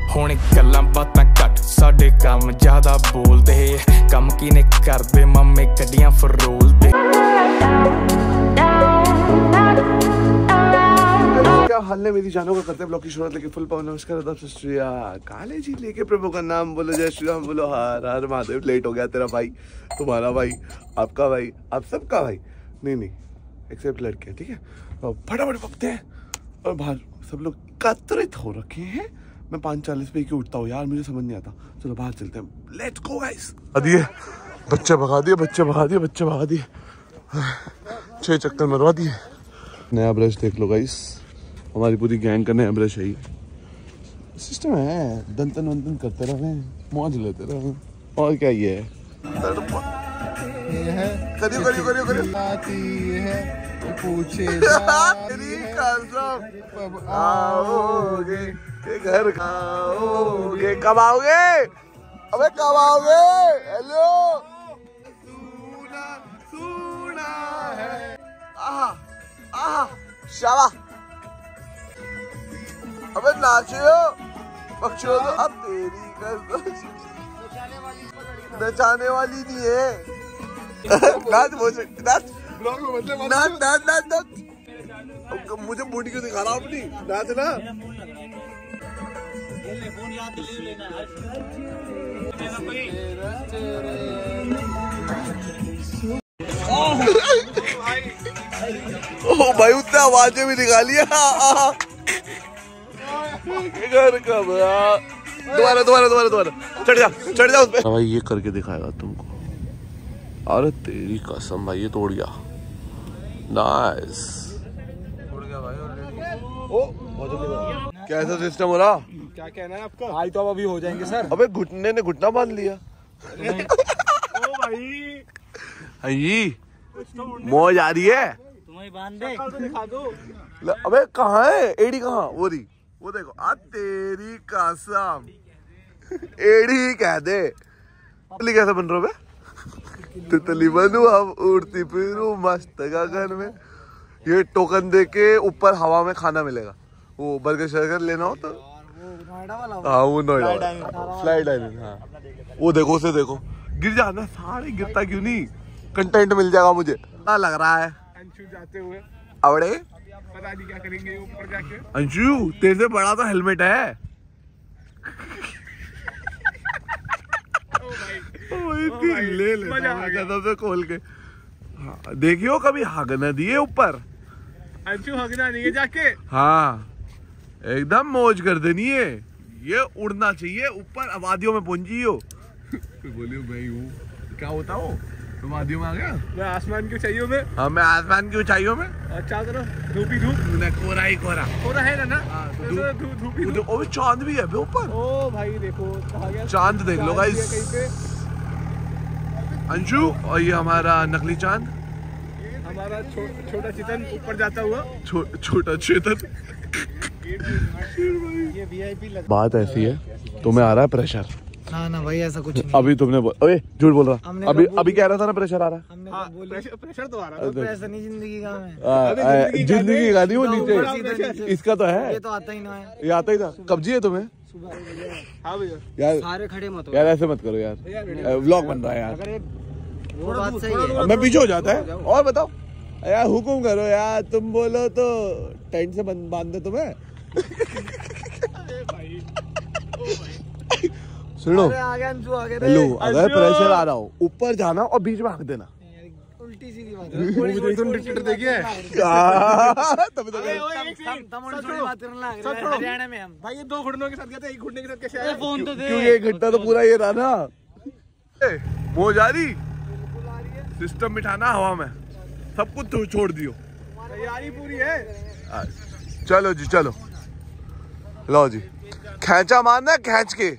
हुण गल्लां बातां घट साडे काम ज्यादा बोलदे कम किने करदे मामे गड्डियां फरोलदे। क्या हाल है मेरी जानों का करते ब्लॉग की शुरुआत लेके फुल पावन नमस्कार आदाब सत श्री अकाल। काले जी लेके प्रभु का नाम बोलो, जय श्री राम बोलो, हर हर महादेव। लेट हो गया तेरा भाई, तुम्हारा भाई, आपका भाई, आप सबका भाई, नहीं एक्सेप्ट लड़के, ठीक है। फटाफट पकते हैं और बाहर सब लोग एकत्रित हो रखे हैं। मैं 5:40 पे क्यों उठता हूँ यार, मुझे समझ नहीं आता। चलो बाहर चलते हैं, लेट्स गो गाइस। बच्चे भगा दिए, बच्चे भगा दिए, बच्चे भगा दिए, 6 चक्कर मरवा दिए। नया ब्रश देख लो गाइस, हमारी पूरी गैंग का नया ब्रश है। सिस्टम है, दंतन वंतन करते रहे, मौज लेते रहे, और क्या ये है। करियो करियो करियो करियो पूछे आओगे घर खाओगे, कब आओगे, अबे कब आओगे। हेलो सुना है, आहा शाबाश, अबे नाचो बख्शो तो अब तेरी नचाने वाली नहीं है। नाच नाच नाच नाच नाच नाच, मुझे बूटी क्यों दिखा रहा हूँ अपनी, नाच ना। ओ भाई उतने आवाजें भी निकाली है। घर का दोबारा दोबारा दोबारा दोबारा चढ़ जा उस पे। भाई ये करके दिखाएगा तुमको, अरे तेरी कसम भाई ये तोड़ गया। नाइस, तोड़ गया भाई ऑलरेडी। ओ कैसा सिस्टम हो रहा, क्या कहना है आपका भाई। तो अब अभी हो जाएंगे सर। अबे घुटने ने घुटना बांध लिया। ओ भाई मौज आ रही है, तुम्हें बांध दे तो दिखा दो। अबे कहाँ है एड़ी, कहाँ वो रही, वो देखो। आ तेरी कसम, एड़ी कह दे। कैसे बन रहा है तितली बनू अब उड़ती फिरू मस्त गगन में। ये टोकन दे के ऊपर हवा में खाना मिलेगा। वो बर्गर शर्गर लेना हो तो हाँ वो नोएडा फ्लाइट आइलैंड, हाँ वो देखो, उसे देखो, गिर जाना सारे, गिरता क्यों नहीं, कंटेंट मिल जाएगा मुझे ना लग रहा है। अंशु जाते हुए अबड़े पता नहीं क्या करेंगे ऊपर जाके। अंशु तेरे से बड़ा तो हेलमेट है। ले ले खोल के, हाँ देखियो कभी हगना दिए ऊपर। अंशु हगना नहीं है जाके, हाँ एकदम मौज कर देनी है। ये उड़ना चाहिए ऊपर, आबादियों में पहुंचियो। बोलियो भाई हूँ, क्या होता हो तुम आबादियों में आ गया। मैं आसमान की ऊंचाइयों में, हाँ मैं आसमान की ऊंचाइयों में। अच्छा तरफ धूप ही धूप, कोरा ही कोरा, कोरा है ना। धूप ही धूप। ओ चांद भी है ऊपर। ओ भाई देखो कहाँ गया चांद, देख लो गाइस अंशु। और ये हमारा नकली चांद, हमारा छोटा चेतन ऊपर जाता हुआ, छोटा चेतन। बात ऐसी है, तुम्हें आ रहा है प्रेशर। ना भाई ऐसा कुछ नहीं। अभी तुमने अबे झूठ बोल रहा, अभी कह रहा था ना प्रेशर आ रहा है। प्रेशर तो आ रहा है, प्रेशर नहीं जिंदगी का है, जिंदगी का नहीं, वो नीचे इसका तो है। ये तो आता ही ना है, ये आता ही था। कब्जी है तुम्हें। हाँ भैया यार सारे खड़े मत हो यार, ऐसे मत करो यार, व्लॉग बन रहा है यार। वो बात सही है, मैं पीछे हो जाता है। और बताओ यार, हुक्म करो यार, तुम बोलो तो टेंट से बांध दे तुम्हें। सुनो हेलो, अगर प्रेशर आ रहा हो ऊपर जाना और बीच में हक देना। उल्टी सीधी बात है। तुम डिक्टेटर देखिए हरियाणा में हम भाई, ये 2 घुटनों के साथ गए थे, एक घुटने के साथ कैसे आया। फोन तो दे, क्योंकि एक घंटा तो पूरा ये रहा ना। वो जा रही सिस्टम बिठाना हवा में, सब कुछ छोड़ दियो, तैयारी पूरी है। चलो जी चलो, लो जी खैंचा मारना, खैंच के।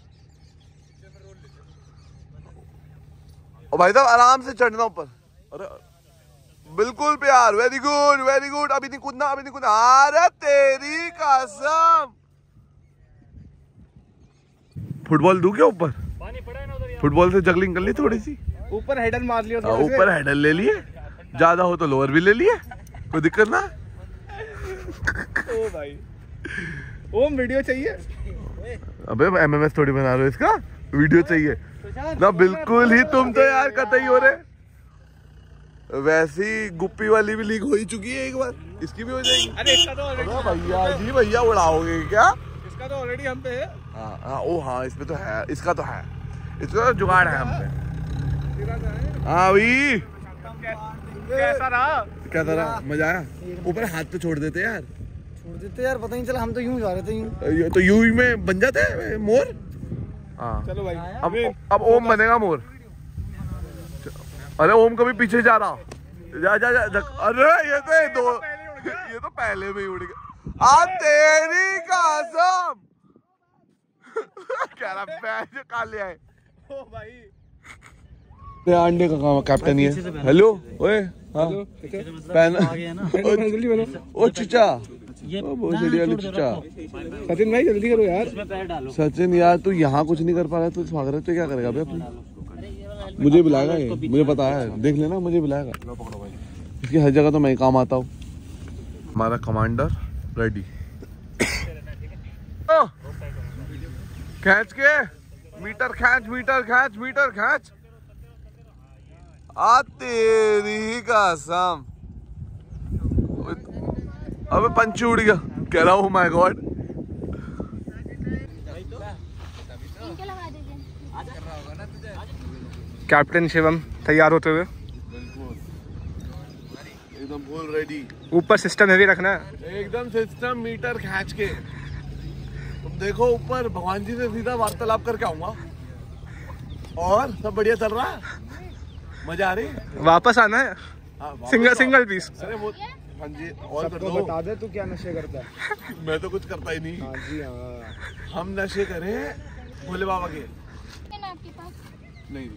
और भाई साहब आराम से चढ़ना ऊपर। अरे बिल्कुल प्यार, वेरी गुड वेरी गुड। अभी नहीं कूदना, अभी नहीं कूदना। अरे तेरी कसम, फुटबॉल दूं क्या ऊपर? फुटबॉल से जगलिंग कर ली थोड़ी सी, ऊपर हेडर मार लिया, ऊपर हेडर ले लिए, ज्यादा हो तो लोअर भी ले लिए, कोई दिक्कत ना। ओ भाई, ओम वीडियो चाहिए। अबे एमएमएस थोड़ी बना रहे हो, इसका वीडियो चाहिए ना। बिल्कुल ही तुम तो यार कतई हो रहे। वैसी गुप्पी वाली भी लीक हो ही चुकी है एक बार, इसकी भी हो जाएगी। अरे इसका तो ऑलरेडी भैया जी भैया उड़ाओगे क्या? इसका तो ऑलरेडी हम पे है। हाँ ओ हाँ इसमें तो है, इसका तो है, इसका तो जुगाड़ है हम पे। हाँ भाई कैसा रहा? कैसा रहा? मजा आया? ऊपर हाथ पे छोड़ देते यार, छोड़ देते यार, पता नहीं चला, हम तो यूं जा रहे थे यूं। ये तो यूं ही में बन जाते हैं मोर। हाँ चलो भाई अब ओम बनेगा मोर। अरे ओम कभी पीछे जा रहा, जा जा जा। अरे ये तो पहले में ही उड़ गया। आ तेरी कसम कह रहा बैठ कहा ले आए। ओ भाई अंडे का काम कैप्टन ये। हेलो ओए हाँ ओ चिचा, बहुत जल्दी वाली चिचा। सचिन भाई जल्दी करो यार। सचिन यार तू यहाँ कुछ नहीं कर पा रहा, तू स्वागत तो क्या करेगा भाई अपना? मुझे बुलाएगा ये, मुझे पता है, देख लेना मुझे बुलाएगा। इसकी हर जगह तो मैं ही काम आता हूँ। हमारा कमांडर रेडी। खींच के मीटर खींच, मीटर खींच, मीटर खींच। आ तेरी कसम, अबे पंछी उड़ गया। कह रहा हूँ माय गॉड। कैप्टन शिवम तैयार होते हुए, एकदम फुल रेडी। ऊपर सिस्टम हैवी रखना है एकदम सिस्टम मीटर खींच के। तुम देखो ऊपर भगवान जी से सीधा वार्तालाप करके आऊंगा। और सब बढ़िया चल रहा है, मजा आ रही है। वापस आना है। Single piece. अरे वो हाँ जी और कर दो। बता दे तू क्या नशे करता है। मैं तो कुछ करता ही नहीं। हाँ जी हाँ, हम नशे करें भोले बाबा के। आपके पास नहीं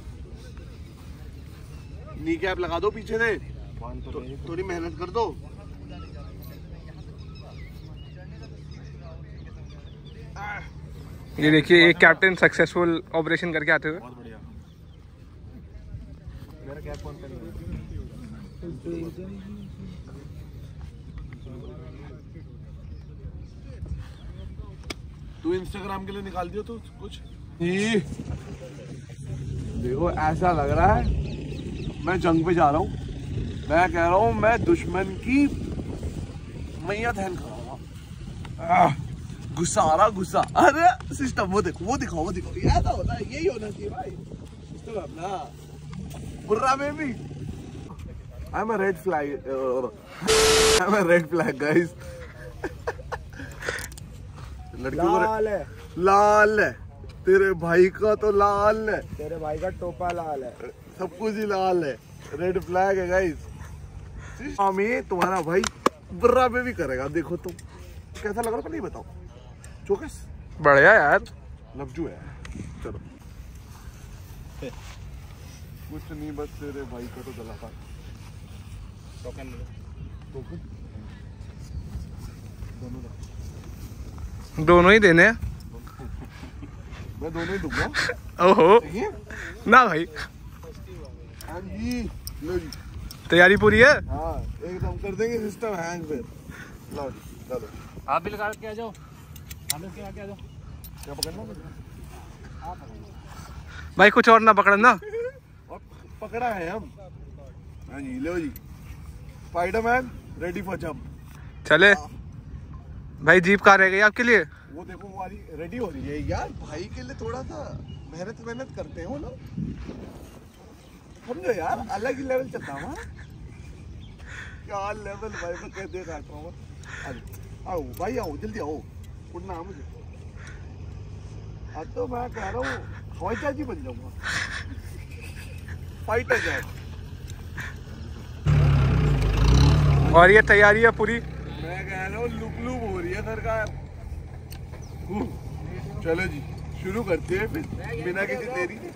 नी कैप लगा दो पीछे से, थोड़ी मेहनत कर दो। ये देखिए एक कैप्टन सक्सेसफुल ऑपरेशन करके आते हुए। बहुत बढ़िया। तू इंस्टाग्राम के लिए निकाल दियो तो कुछ। देखो ऐसा लग रहा है मैं जंग पे जा रहा हूँ। मैं कह रहा हूँ मैं दुश्मन की मैया दहन कराऊंगा। गुस्सा आ रहा, गुस्सा। अरे सिस्टम वो देखो, वो दिखाओ, वो दिखाओ। ये ऐसा होता है, यही होना चाहिए भाई। सिस्टम अपना बुर्रा में भी। I am a red flag, I am a red flag guys. लड़कियों लाल है, लाल है, तेरे भाई का तो लाल है, तेरे भाई का टोपा लाल है, सब कुछ ही लाल है। रेड फ्लैग है गाइस। हमें तुम्हारा भाई बुर्रा में भी करेगा। देखो तुम कैसा लग रहा है, नहीं बताओ। चौकस बढ़िया यार। लफ्जू है। चलो कुछ नहीं, बस तेरे भाई का तो गला काट। दोनों ही देने हैं। मैं दोनों ही दूंगा। ओहो देखिए ना भाई, हाँ जी, लो जी। तैयारी पूरी है। हाँ एकदम कर देंगे सिस्टम हैंग फिर। लो जी, चलो आप भी लगा के आ जाओ, हम लोग के आ जाओ। क्या पकड़ना मुझे? भाई कुछ और ना पकड़ना। और पकड़ा है हम। हाँ जी, लो जी। Spiderman ready for jump. चले भाई, जीप कहाँ रह गई आपके लिए? वो देखो वो वाली रेडी हो रही है यार। भाई के लिए थोड़ा सा मेहनत करते हैं वो लोग, समझो यार। अलग ही लेवल चलता है। क्या लेवल भाई, मैं कह दे रहा हूँ। आओ भाई, आओ जल्दी आओ, उड़ना है मुझे। अब तो मैं कह रहा हूँ हवाई जहाज ही बन जाऊंगा, फाइटर जहाज। और ये तैयारी है पूरी। मैं कह रहा हूँ लुक लुक हो रही है सरकार। चलो जी शुरू करते हैं फिर बिना किसी देरी के।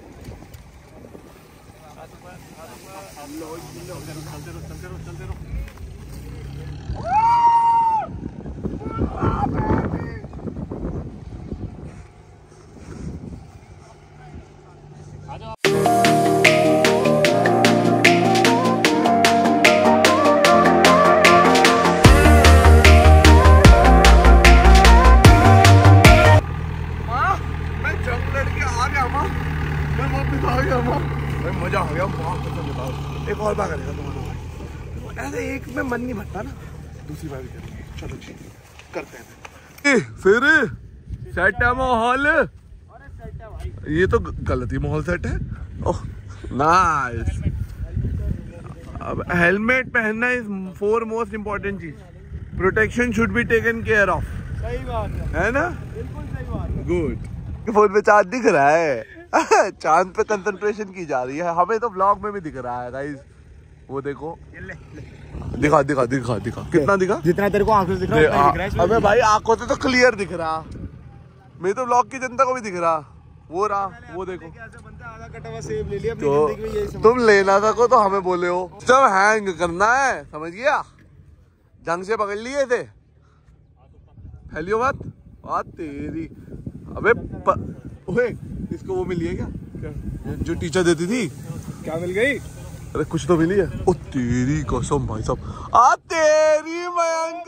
चलते बताओ, एक और बार करेगा तुम्हारा भाई। ऐसे एक में मन नहीं भरता ना, दूसरी बार भी करेंगे। चलो जी करते हैं। फिर सेट है माहौल, ये तो गलत ही माहौल सेट है। Oh nice. अब हेलमेट पहनना इज 4 मोस्ट इम्पोर्टेंट चीज। Protection should be taken care of. सही बात है ना? बिल्कुल सही बात। गुड। फोन पे चांद दिख रहा है। चांद पे कंसंट्रेशन की जा रही है, हमें तो व्लॉग में भी दिख रहा है गाइस। वो देखो, दिखा दिखा दिखा दिखा, कितना दिखा? जितना तेरे को आंखों से दिख रहा है उतना दिख रहा है। अबे भाई आंखों से तो क्लियर दिख रहा, मेरे तो व्लॉग की जनता को भी दिख रहा। वो रहा, वो देखो। आधा कटा हुआ सेब ले लिया अपनी तो जिंदगी में, यही समझ। तुम लेना सको तो हमें बोले हो, जब हैंग करना है समझ गया, ढंग से पकड़ लिए थे। फैलियो बात तेरी। अबे ओए, इसको वो मिली है क्या जो टीचर देती थी? क्या मिल गई? अरे कुछ तो मिली है। ओ तेरी कसम भाई साहब, आ तेरी मयंक।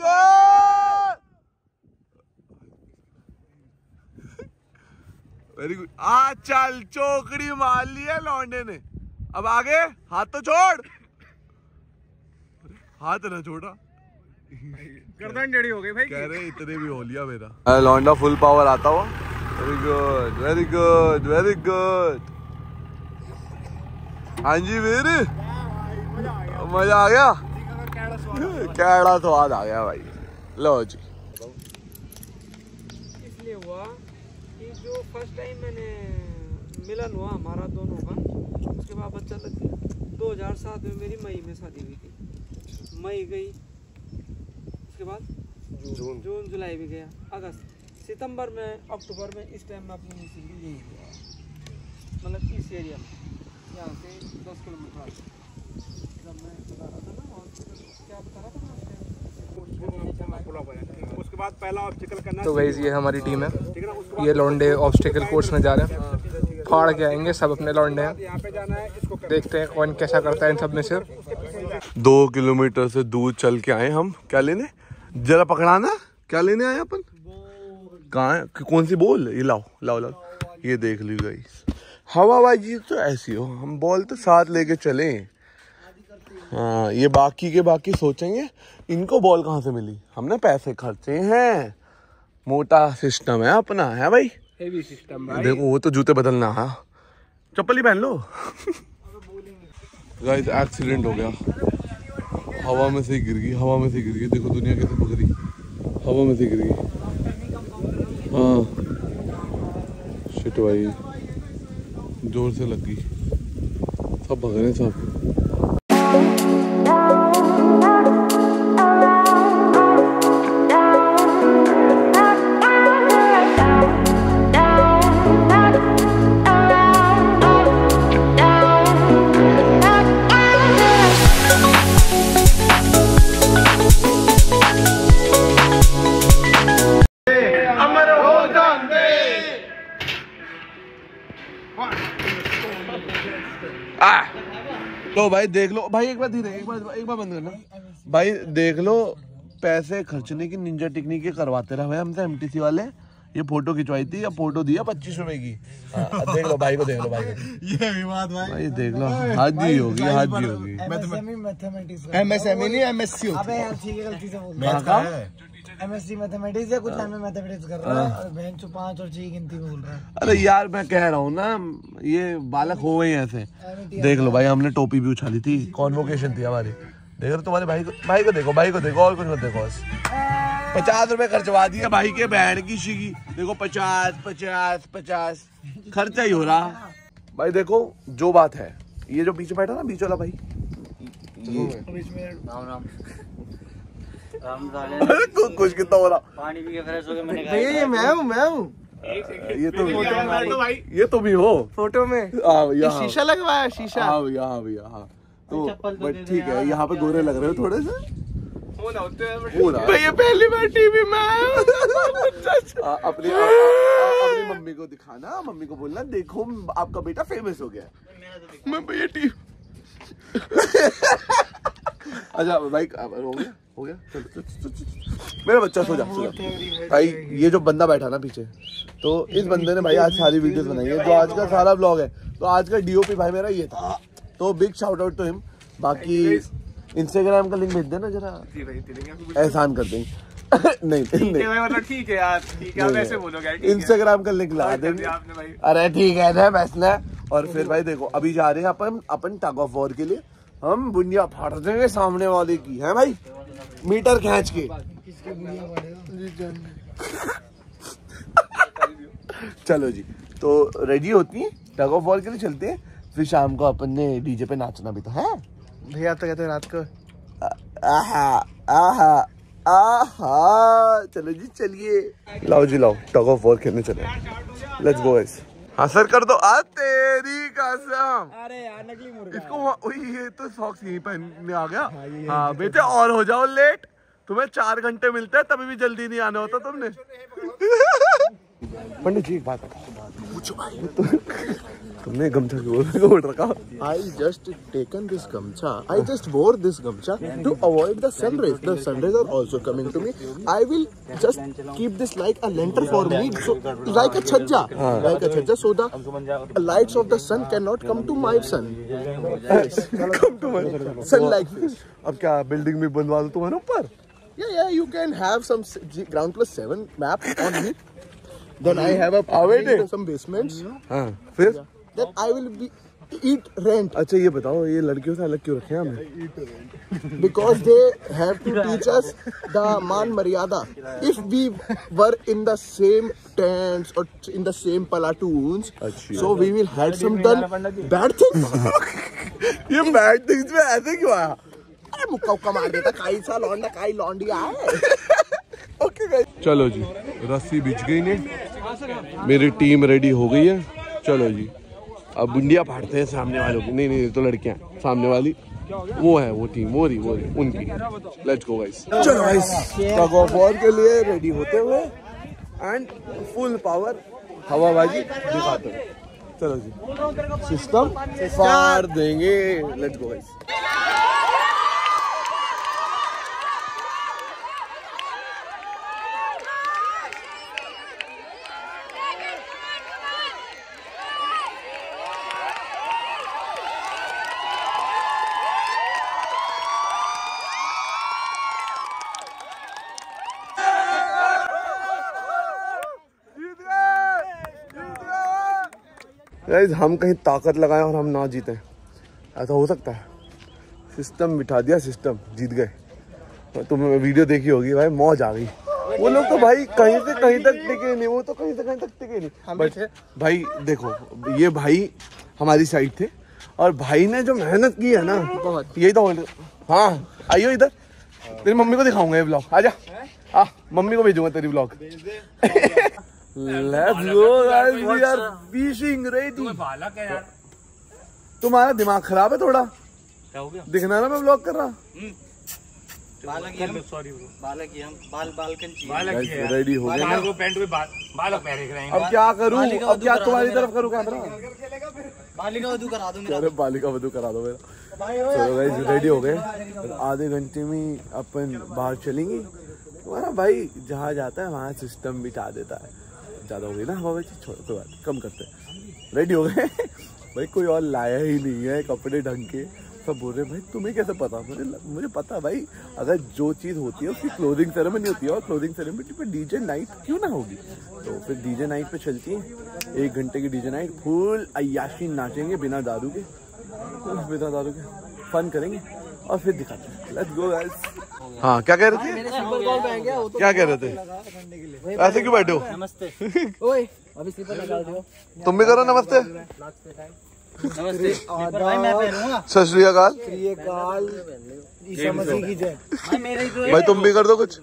Very good. आ चल, चौकड़ी मार ली है लौंडे ने। अब आगे हाथ तो छोड़, हाथ ना छोड़ा। गर्दन टेढ़ी हो गई भाई। कह रहे इतने भी हो लिया मेरा। लौंडा फुल पावर आता हुआ। Very good very good very good. हाँ जी वीर, मजा आ गया। कैड़ा स्वाद आ गया भाई। लो जी। इसलिए हुआ कि जो फर्स्ट टाइम मैंने मिलन हुआ हमारा दोनों का, उसके बाद बच्चा लग गया। 2007 में मेरी मई में शादी हुई थी। मई गई, उसके बाद जून जुलाई भी गया, अगस्त, सितंबर में, अक्टूबर में, इस टाइम में अपनी मिसिंग भी यही हुआ। मतलब इस एरिया में, यहाँ से 10 किलोमीटर आगे। जब मैं बता रहा था ना हॉस्पिटल, क्या बता रहा था ना उसके बाद पहला ऑब्स्टिकल करना। तो गाइस ये हमारी टीम है, ये लौंडे ऑब्स्टिकल कोर्स में जा रहे हैं। फाड़ के आएंगे, सब अपने लौंडे हैं। यहाँ पे जाना है, इसको देखते हैं कौन कैसा करता है इन सब में से। 2 किलोमीटर से दूर चल के आए हम। क्या लेने? जरा पकड़ाना, क्या लेने आए अपन? कहाँ है? कौन सी बोल? ये लाओ लाओ लाओ, ये देख ली गाइस। हवाबाजी तो ऐसी हो, हम बॉल तो साथ लेके चले। हाँ, ये बाकी के बाकी सोचेंगे इनको बॉल कहाँ से मिली, हमने पैसे खर्चे हैं। मोटा सिस्टम है अपना, है भाई? हेवी सिस्टम भाई। देखो वो तो जूते बदलना है, चप्पल ही पहन लो। गाइस एक्सीडेंट हो गया, हवा में से ही गिर गई, हवा में से गिर गई। देखो दुनिया कैसे पकड़ी, हवा में से गिर गई। हाँ शिट भाई, जोर से लग गई। सब भग रहे हैं सब। लो भाई देख लो भाई, एक बार धीरे, एक बार बंद करना भाई। देख लो, पैसे खर्चने की निंजा टेक्निक करवाते रहे भाई हमसे एमटीसी वाले। ये फोटो खिंचवाई थी, या फोटो दिया 25 रुपए की। देख लो भाई को, देख लो भाई को। ये विवाद भाई देख लो, हाजी होगी, हाजी होगी। एमएसएमई नहीं, एमएससी होती अबे यार ठीक है, गलती से बोल मैथ का है। एमएससी मैथमेटिक्स या कुछ टाइम में मैथमेटिक्स कर रहा है और बहन चो 5 और 6 गिनती बोल रहा है। अरे यार मैं कह रहा हूँ ना, ये बालक हो गए ऐसे। देख लो भाई, हमने टोपी भी उछाली थी, कॉन्वोकेशन थी हमारी। देख लो तुम्हारे भाई को देखो, भाई को देखो, और कुछ मत देखो। 50 रुपए खर्चवा दिए भाई के बहन की शिगी। देखो 50 खर्चा ही हो रहा भाई। देखो जो बात है, ये जो पीछे बैठा ना बीच वाला भाई, कुछ कितना हो रहा। पानी भी फ्रेश हो गया मैंने भैया ये मैं हूँ। ये तो भी हो फोटो में शीशा लगवाया, शीशा। हाँ भैया, हाँ भैया, हाँ। तो ठीक है, यहाँ पे गोरे लग रहे हो थोड़े से। भैया पहली बार टीवी में अपनी मम्मी को दिखाना, मम्मी को बोलना देखो आपका बेटा फेमस हो गया। मैं भैया टीवी। अच्छा भाई हो गया चलो, मेरा बच्चा सो जा भाई। ये जो बंदा बैठा ना पीछे, तो इस बंदे ने भाई आज सारी वीडियोस बनाई है, जो आज का सारा ब्लॉग है। तो आज का डीओपी भाई मेरा ये था, तो big shout out to him. बाकी इंस्टाग्राम का लिंक भेज देना जरा, एहसान कर देंगे। नहीं मतलब ठीक है यार, ठीक है आप ऐसे बोलोगे, इंस्टाग्राम का लिंक लगा देंगे। अरे ठीक है ना वैसे। और फिर भाई देखो अभी जा रहे हैं अपन टग ऑफ वॉर के लिए। हम बुनिया फाड़ देंगे सामने वाले की, है भाई, मीटर खींच के। चलो जी, तो रेडी होती है, टग ऑफ वॉर के लिए चलते हैं। फिर शाम को अपन ने डीजे पे नाचना भी तो है भैया। तो कहते हैं रात को आहा आहा आहा। चलो जी चलिए, लाओ जी लाओ, टग ऑफ वॉर खेलने चले। Let's go guys. हाँ सर कर दो। आ तेरी कसम। अरे यार नकली मुर्गा इसको ये तो सॉक्स यहीं पहनने आ गया। हाँ बेटे और हो जाओ लेट, तुम्हें 4 घंटे मिलते हैं, तभी भी जल्दी नहीं आना होता तुमने। पंडित जी एक बात पूछो भाई, तुमने गमछा क्यों ओढ़ रखा? I just taken this gamcha. I just wore this gamcha to avoid the sun rays. The sun rays are also coming to me. I will just keep this like a lantern for me, so like a chhajja, so the lights of the sun cannot come to my sun. Come to my Sun like this. अब क्या building में बनवा दो तुम्हारे ऊपर? Yeah, you can have some ground plus 7 map on me. Then I have some basements. हाँ फिर Then I will be eat rent. अच्छा ये बताओ, ये लड़कियों से अलग क्यों रखे हैं हमें? Because they have to teach us the man maryada. If we were in the same tents or in the same platoons, so we will had some done bad things. ये बैड थिंग्स में ऐसे क्यों आया? अरे मुक्का उक्का मार देता, काई सा लौंडा काई लौंडिया है। ओके गाइस, चलो जी, रस्सी बिछ गई ने, मेरी टीम रेडी हो गई है। चलो जी, अब बुंडिया फाड़ते हैं सामने वालों की। नहीं तो लड़कियां सामने वाली, वो है वो टीम, वो रही उनकी। Let's go guys. चलो गाइस, टग ऑफ वॉर के लिए रेडी होते हुए एंड फुल पावर हवाबाजी दिखाते हुए। चलो जी, सिस्टम फाड़ देंगे। Let's go guys. गाइस हम कहीं ताकत लगाएं और हम ना जीते, ऐसा हो सकता है? सिस्टम बिठा दिया, सिस्टम जीत गए। तुमने वीडियो देखी होगी भाई, मौज आ गई। वो लोग तो भाई कहीं से कहीं तक टिके नहीं, वो तो कहीं से कहीं तक टिके नहीं। बट भाई देखो, ये भाई हमारी साइड थे और भाई ने जो मेहनत की है ना, यही तो। हाँ आइयो इधर, तेरी मम्मी को दिखाऊंगा ये ब्लॉग। आजा, मम्मी को भेजूंगा तेरी blog. Let's go guys, we are fishing ready. तुम्हारा दिमाग खराब है थोड़ा? क्या हो गया? दिखना ना मैं ब्लॉग कर रहा। रेडी हो गए। अब क्या करूँ? अब क्या तुम्हारी तरफ करूँ कैमरा? बालिका वधू करा दूंगा। अरे बालिका वधू करा दो मेरा। चलो गाइस रेडी हो गए, आधे घंटे में अपन बाहर चलेंगे। तुम्हारा भाई जहाँ जाता है वहाँ सिस्टम बिठा देता है। ज्यादा हो गई ना हवा, छोड़ो तो बात, कम करते हैं। रेडी हो गए भाई, कोई और लाया ही नहीं है कपड़े ढंग के। सब बोल रहे भाई तुम्हें कैसे पता? मुझे पता भाई, अगर जो चीज़ होती है उसकी क्लोजिंग सेरेमनी होती है, और क्लोजिंग सेरेमनी पे डीजे नाइट क्यों ना होगी? तो फिर डीजे नाइट पे चलती है, 1 घंटे की डीजे नाइट, फुल अय्याशी नाचेंगे बिना दारू के, फन करेंगे और फिर दिखाते हैं। Let's go guys. हाँ क्या कह रहे थे? क्या कह रहे थे? ऐसे क्यों बैठे हो? नमस्ते। ओए अभी स्लीपर लगा दो। तुम भी करो नमस्ते। नमस्ते भाई, मैं पहनूंगा। सत श्री अकाल। ईसा मसीह की जय। भाई तुम भी कर दो कुछ।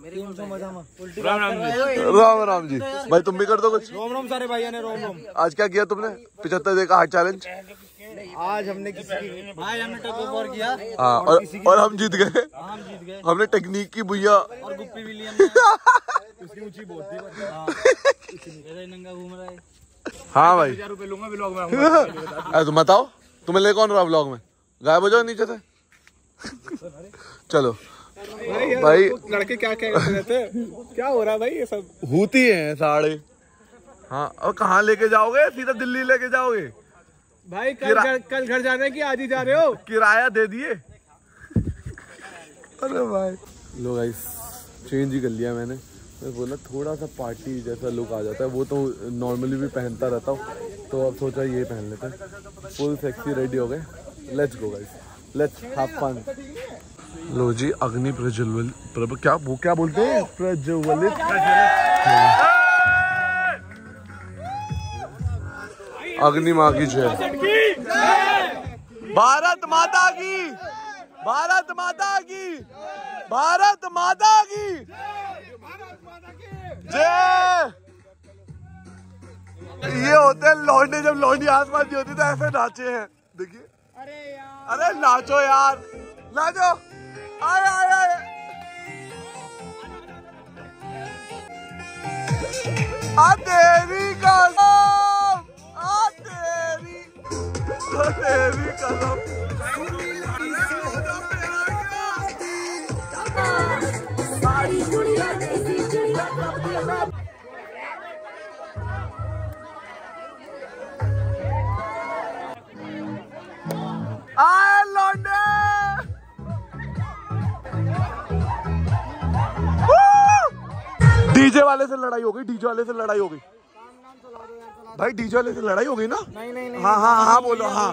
राम राम जी। भाई तुम भी कर दो कुछ। रोम सारे भाइयों ने रोम। आज क्या किया तुमने? 75 डे का हार्ट चैलेंज। आज हमने भाई हमने टग ऑफ वॉर किया। हाँ और हम जीत गए। हमने टेक्निक की भैया और गुप्पी भी ली हमने। उसकी ऊंची बहुत थी। नंगा घूम रहा है। हाँ भाई 1000 रुपए लूंगा व्लॉग में। तुम बताओ, तुम्हें ले कौन रहा व्लॉग में? गायब हो जाओ नीचे से। चलो भाई, लड़के क्या कहते थे? क्या हो रहा है भाई ये सब? होती है साढ़े। हाँ और कहाँ लेके जाओगे? सीधा दिल्ली लेके जाओगे? भाई कल घर जाने की आज ही जा रहे हो? किराया दे दिए। अरे भाई लो गाइस चेंज ही कर लिया मैंने बोला थोड़ा सा पार्टी जैसा लुक आ जाता है, वो तो नॉर्मली भी पहनता रहता हूँ, तो अब सोचा ये पहन लेते हैं। फुल सेक्सी रेडी हो गए, let's go guys, let's have fun. लो जी अग्नि प्रज्वलित क्या वो क्या बोलते हैं प्रज्वलित अग्नि माँ की जय, भारत माता की, भारत माता की, भारत माता की जय। ये होते हैं लौंडे, जब लौंडी आसपास नहीं होती तो ऐसे नाचे हैं, देखिए। अरे नाचो यार, नाचो, आए आए आए। तेरी कसम, तेरी कसम। आए लौंडे, डीजे वाले से लड़ाई हो गई, डीजे वाले से लड़ाई हो गई भाई, डीजे वाले से लड़ाई हो गई ना? नहीं। हाँ हाँ हाँ बोलो। हाँ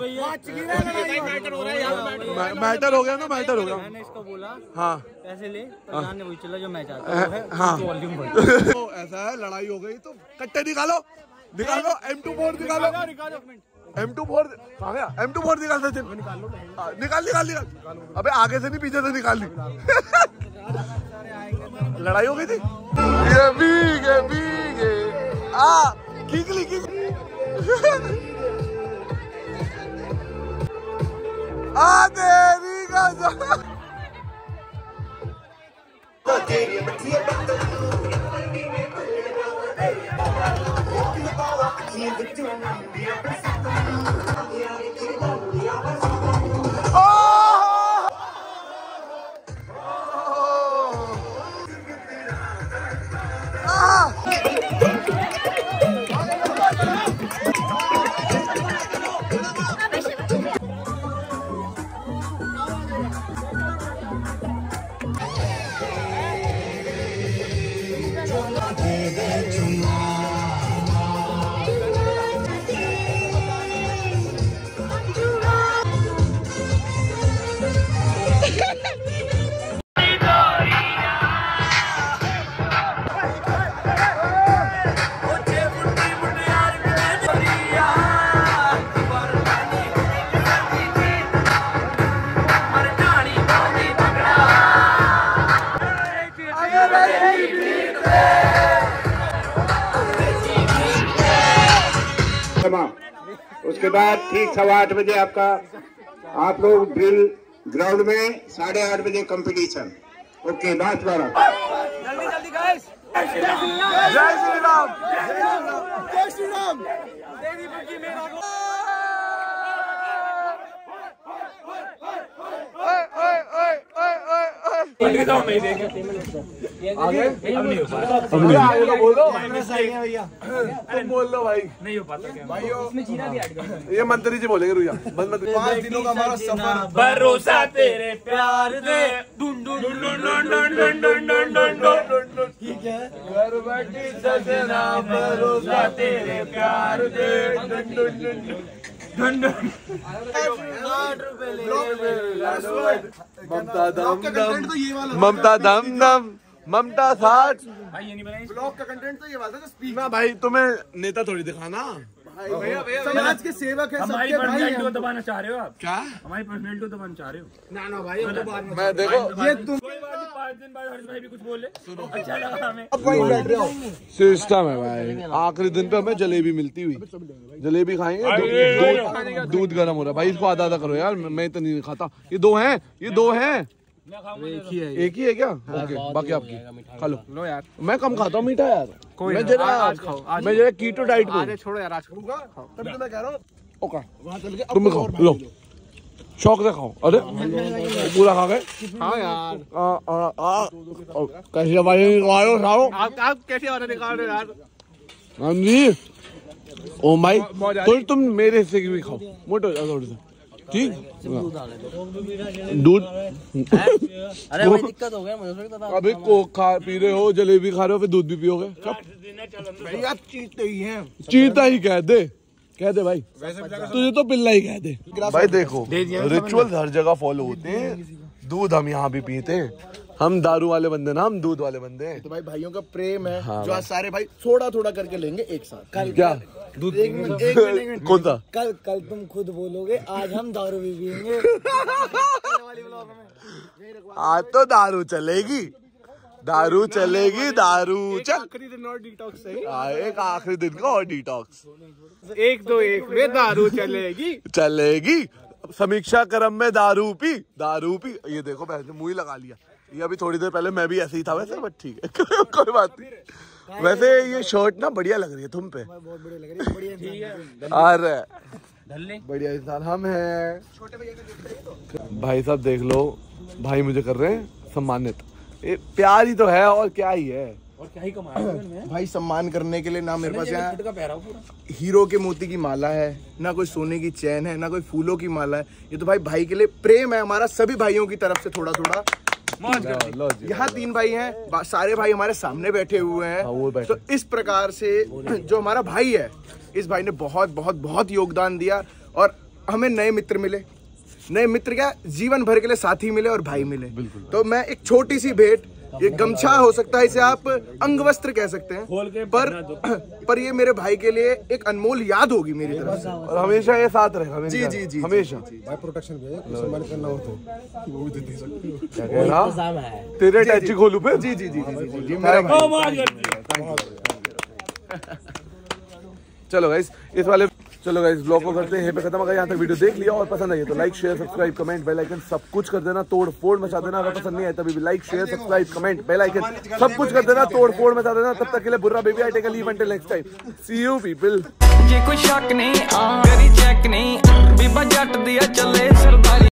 मैटर हो गया ना, मैटर हो गया। मैंने इसको बोला हाँ पैसे ले, प्रधान ने वही चला जो मैं चाहता हूँ। हाँ तो ऐसा है, लड़ाई हो गई तो कट्टे निकालो, निकालो M24 निकालो, M24 कहाँ गया? M24 निकाल सचिन, निकाल निकाल निकाल। अबे आगे से नहीं पीछे से निकाल ली। लड़ाई हो गई थी। ये भीगे किकली किकली। तेरी कसम। उसके बाद ठीक 8:15 बजे आपका आप लोग ड्रिल ग्राउंड में 8:30 बजे कंपटीशन। ओके लास्ट बार जल्दी जल्दी गाइस। जय श्री राम, जय श्री राम। तुम बोल लो भाई, नहीं हो पाता क्या इसमें जीरा भी ऐड कर। ये मंत्री जी बोलेंगे रुया। 5 दिनों का हमारा सफर, भरोसा तेरे प्यार दे, डुन डुन डुन डुन डुन डुन डुन डुन डुन डुन। ठीक है, घर बैठी सजना भरोसा तेरे प्यार दे, डुन डुन डुन डुन डुन। ममता दम दम, ममता दम दम, ममता 60। ब्लॉग का कंटेंट तो ये वाला था, स्पीक ना भाई तुम्हें नेता थोड़ी दिखाना, समाज के सेवक है, हमारी सबके भाई पर्सनैलिटी को हैं। दबाना चाह रहे हो आप? क्या हमारी पर्सनैलिटी को दबाना चाह रहे हो? ना भाई मैं देखो ये तुम 5 दिन बाद हर्ष भाई भी कुछ बोले, अच्छा लगा हमें। अब वहीं बैठ रहे हो। सिस्टम है भाई, आखिरी दिन पे हमें जलेबी मिलती हुई, जलेबी खाएंगे। दूध गर्म हो रहा है भाई, इसको आधा आधा करो यार, मैं तो नहीं खाता। ये दो हैं, ये दो हैं, एक ही है क्या? ओके बाकी आपकी खा लो यार, मैं कम खाता हूँ मीठा यार। मैं जरा कीटो डाइट पे, छोड़ो यार, आज खाऊंगा तभी तो मैं कह रहा हूँ। ओके तुम भी खाओ, लो शौक से खाओ। अरे पूरा खा गए? हाँ यार, कैसे भाई निकालो सारो, आप कैसे वाला निकाल रहे हो यार? हाँ जी ओ माई तो तुम मेरे हिस्से की भी खाओ, मोटे हो जाओ थोड़े से, ठीक। दूध अरे भाई दिक्कत हो गया मुझे। अभी कोक खा पी रहे हो, जलेबी खा रहे हो, फिर दूध भी पियोगे कब? भैया चीते ही हैं। चीता ही कह दे भाई, तुझे तो पिल्ला ही कह दे। भाई देखो रिचुअल्स हर जगह फॉलो होते हैं, दूध हम यहाँ भी पीते हैं, हम दारू वाले बंदे ना, हम दूध वाले बंदे हैं। तो भाई भाइयों का प्रेम है। हाँ, जो आज सारे भाई थोड़ा थोड़ा करके लेंगे एक साथ। कल क्या दूध एक मिनट कौन सा? कल तुम खुद बोलोगे आज हम दारू भी पियेंगे। आज तो दारू चलेगी, दारू चलेगी, दारू चल। आखिरी दिन और डिटॉक्स सही। एक आखिरी दिन का और डिटॉक्स, 1-2-1 में दारू चलेगी। समीक्षा क्रम में दारू पी। ये देखो पहले मुंह ही लगा लिया, ये अभी थोड़ी देर पहले मैं भी ऐसे ही था वैसे, बट ठीक है कोई बात नहीं। वैसे ये शर्ट ना बढ़िया लग रही है तुम पे, बहुत बढ़िया लग रही है, बढ़िया अरे बढ़िया इंसान हम हैं। भाई साहब देख लो, भाई मुझे कर रहे हैं सम्मानित, ये प्यार ही तो है और क्या ही है। और क्या ही कमाया भाई सम्मान करने के लिए ना मेरे पास यहाँ हीरो के मोती की माला है, ना कोई सोने की चैन है, ना कोई फूलों की माला है। ये तो भाई के लिए प्रेम है हमारा, सभी भाइयों की तरफ से थोड़ा थोड़ा। यहाँ 3 भाई हैं, सारे भाई हमारे सामने बैठे हुए हैं। तो इस प्रकार से जो हमारा भाई है, इस भाई ने बहुत बहुत बहुत योगदान दिया और हमें नए मित्र मिले। नए मित्र क्या, जीवन भर के लिए साथी मिले और भाई मिले। तो मैं एक छोटी सी भेंट, ये गमछा हो सकता है, इसे आप अंगवस्त्र कह सकते हैं, पर ये मेरे भाई के लिए एक अनमोल याद होगी मेरी तरफ से, और हमेशा ये साथ रहेगा। जी हमेशा। भाई प्रोटेक्शन भी है, सम्मान करना हो तो वो भी दे सकते हो। क्या कह रहा? तेरे टैची खोलूं पे? जी मेरा भाई। चलो गाइस ब्लॉग को करते हैं यहीं पे खत्म। अगर यहाँ तक वीडियो देख लिया और पसंद आई तो like share subscribe comment bell icon सब कुछ कर देना, तोड़ फोड़ मचा देना। अगर पसंद नहीं आया तभी भी like share subscribe comment bell icon सब कुछ कर देना, तोड़ फोड़ मचा देना। तब तक के लिए बुर्रा baby, I take a leave until next time, see you people. ये कोई शक नहीं, करी चेक नहीं, बीबा जट दिया चले सरदारी।